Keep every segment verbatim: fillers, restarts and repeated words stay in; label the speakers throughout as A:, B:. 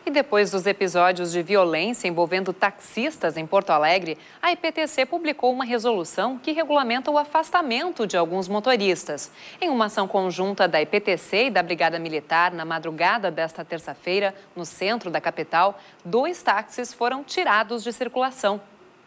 A: E depois dos episódios de violência envolvendo taxistas em Porto Alegre, a E P T C publicou uma resolução que regulamenta o afastamento de alguns motoristas. Em uma ação conjunta da E P T C e da Brigada Militar, na madrugada desta terça-feira, no centro da capital, dois táxis foram tirados de circulação.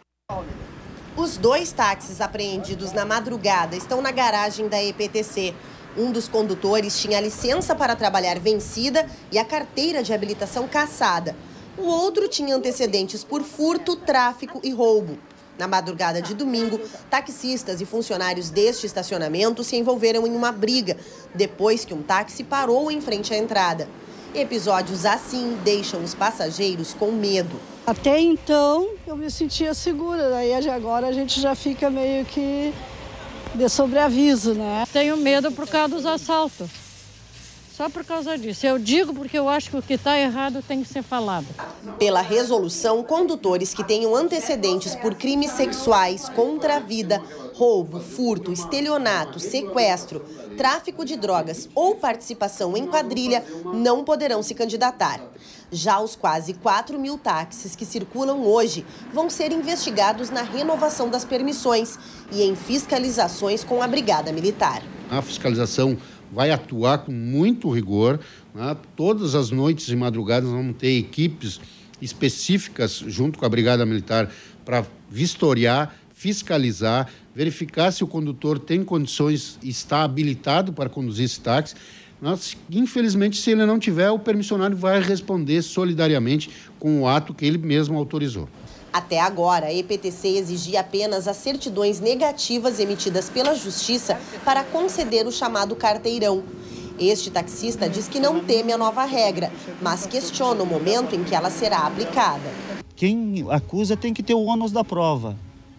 B: Os dois táxis apreendidos na madrugada estão na garagem da E P T C. Um dos condutores tinha a licença para trabalhar vencida e a carteira de habilitação cassada. O outro tinha antecedentes por furto, tráfico e roubo. Na madrugada de domingo, taxistas e funcionários deste estacionamento se envolveram em uma briga, depois que um táxi parou em frente à entrada. Episódios assim deixam os passageiros com medo.
C: Até então, eu me sentia segura, daí agora a gente já fica meio que de sobreaviso, né?
D: Tenho medo por causa dos assaltos. Só por causa disso. Eu digo porque eu acho que o que está errado tem que ser falado.
B: Pela resolução, condutores que tenham antecedentes por crimes sexuais contra a vida, roubo, furto, estelionato, sequestro, tráfico de drogas ou participação em quadrilha não poderão se candidatar. Já os quase quatro mil táxis que circulam hoje vão ser investigados na renovação das permissões e em fiscalizações com a Brigada Militar.
E: A fiscalização vai atuar com muito rigor, né? Todas as noites e madrugadas vamos ter equipes específicas junto com a Brigada Militar para vistoriar, fiscalizar, verificar se o condutor tem condições e está habilitado para conduzir esse táxi. Mas, infelizmente, se ele não tiver, o permissionário vai responder solidariamente com o ato que ele mesmo autorizou.
B: Até agora, a E P T C exigia apenas as certidões negativas emitidas pela Justiça para conceder o chamado carteirão. Este taxista diz que não teme a nova regra, mas questiona o momento em que ela será aplicada.
F: Quem acusa tem que ter o ônus da prova.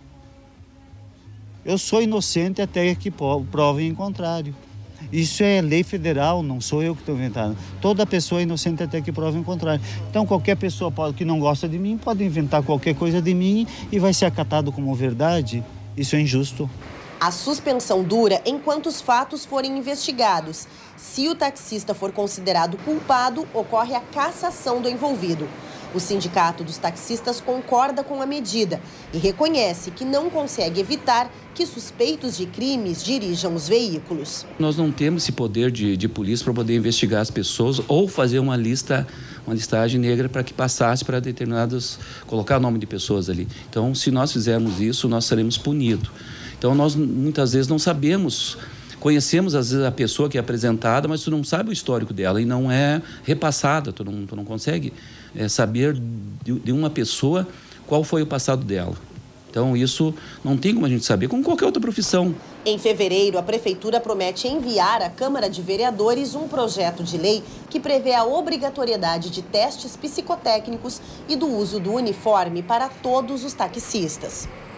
F: Eu sou inocente até que provem o contrário. Isso é lei federal, não sou eu que estou inventando. Toda pessoa é inocente até que prove o contrário. Então, qualquer pessoa pode, que não gosta de mim pode inventar qualquer coisa de mim e vai ser acatado como verdade. Isso é injusto.
B: A suspensão dura enquanto os fatos forem investigados. Se o taxista for considerado culpado, ocorre a cassação do envolvido. O Sindicato dos Taxistas concorda com a medida e reconhece que não consegue evitar que suspeitos de crimes dirijam os veículos.
G: Nós não temos esse poder de, de polícia para poder investigar as pessoas ou fazer uma lista, uma listagem negra para que passasse para determinados, colocar o nome de pessoas ali. Então, se nós fizermos isso, nós seremos punidos. Então, nós muitas vezes não sabemos, conhecemos às vezes a pessoa que é apresentada, mas tu não sabe o histórico dela e não é repassada, tu não, tu não consegue é, saber de, de uma pessoa qual foi o passado dela. Então, isso não tem como a gente saber, como qualquer outra profissão.
B: Em fevereiro, a Prefeitura promete enviar à Câmara de Vereadores um projeto de lei que prevê a obrigatoriedade de testes psicotécnicos e do uso do uniforme para todos os taxistas.